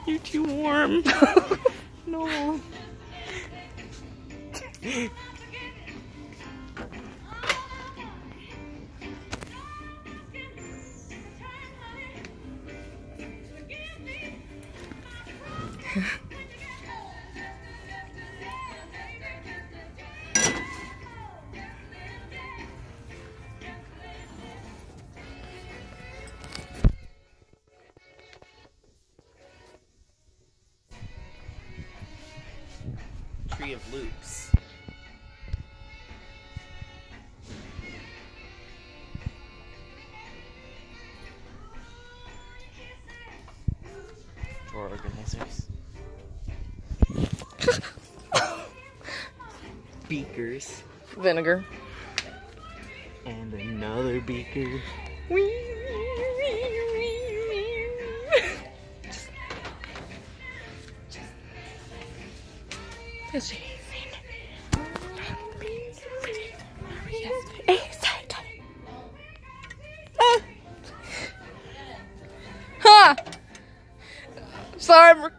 You're too warm. No. Tree of Loops. Drawer organizers. Beakers. Vinegar. And another beaker. Sorry, I'm